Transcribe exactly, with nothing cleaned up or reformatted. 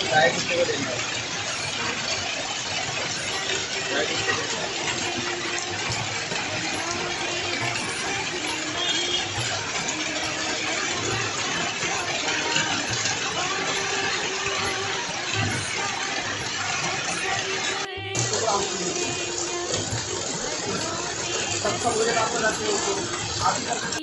चाय कितने को देंगे? चाय कितने को देंगे? सब सब मुझे बात बताती हो।